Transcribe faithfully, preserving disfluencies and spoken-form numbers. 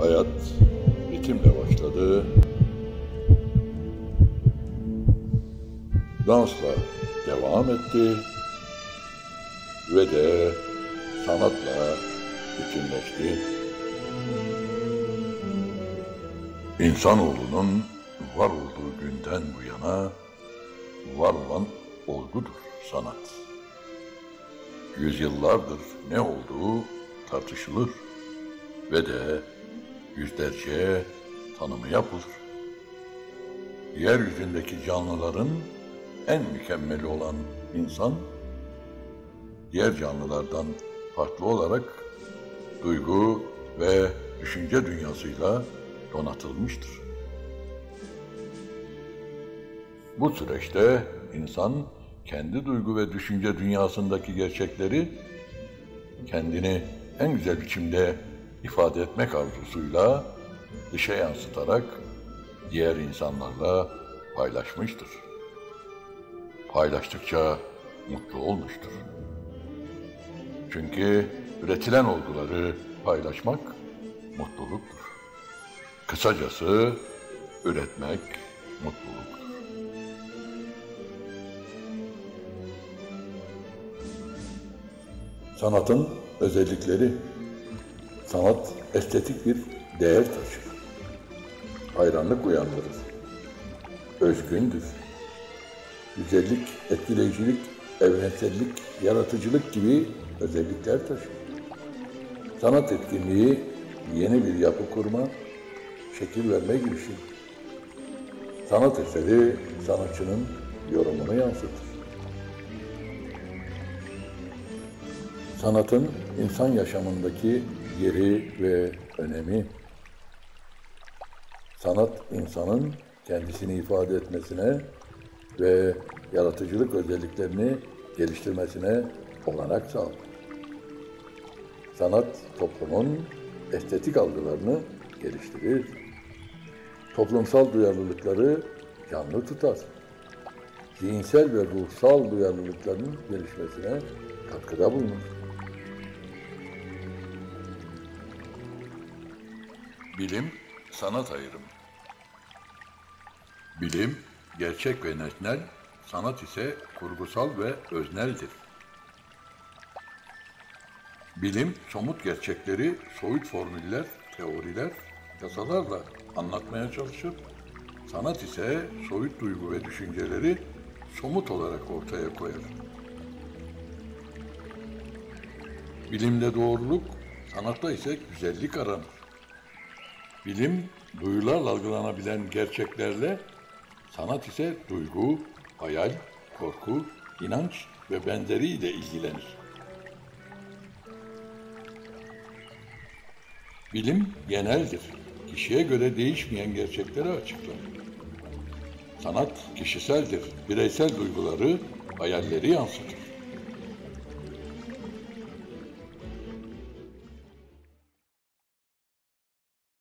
Hayat ritimle başladı, dansla devam etti ve de sanatla bütünleşti. İnsanoğlunun var olduğu günden bu yana var olan olgudur sanat. Yüzyıllardır ne olduğu tartışılır ve de yüzlerce tanımı yapılır. Yeryüzündeki canlıların en mükemmeli olan insan, diğer canlılardan farklı olarak duygu ve düşünce dünyasıyla donatılmıştır. Bu süreçte insan kendi duygu ve düşünce dünyasındaki gerçekleri kendini en güzel biçimde ifade etmek arzusuyla dışa yansıtarak diğer insanlarla paylaşmıştır. Paylaştıkça mutlu olmuştur. Çünkü üretilen olguları paylaşmak mutluluktur. Kısacası üretmek mutluluktur. Sanatın özellikleri. Sanat estetik bir değer taşır. Hayranlık uyandırır. Özgündür. Güzellik, etkileyicilik, evrensellik, yaratıcılık gibi özellikler taşır. Sanat etkinliği yeni bir yapı kurma, şekil verme girişimi. Sanat eseri sanatçının yorumunu yansıtır. Sanatın insan yaşamındaki yeri ve önemi. Sanat insanın kendisini ifade etmesine ve yaratıcılık özelliklerini geliştirmesine olanak sağlar. Sanat toplumun estetik algılarını geliştirir. Toplumsal duyarlılıkları canlı tutar. Zihinsel ve ruhsal duyarlılıkların gelişmesine katkıda bulunur. Bilim, sanat ayrımı. Bilim, gerçek ve nesnel, sanat ise kurgusal ve özneldir. Bilim, somut gerçekleri soyut formüller, teoriler, yasalarla anlatmaya çalışır. Sanat ise soyut duygu ve düşünceleri somut olarak ortaya koyar. Bilimde doğruluk, sanatta ise güzellik aranır. Bilim, duyularla algılanabilen gerçeklerle, sanat ise duygu, hayal, korku, inanç ve benzeriyle ilgilenir. Bilim geneldir. Kişiye göre değişmeyen gerçekleri açıklar. Sanat kişiseldir. Bireysel duyguları, hayalleri yansıtır.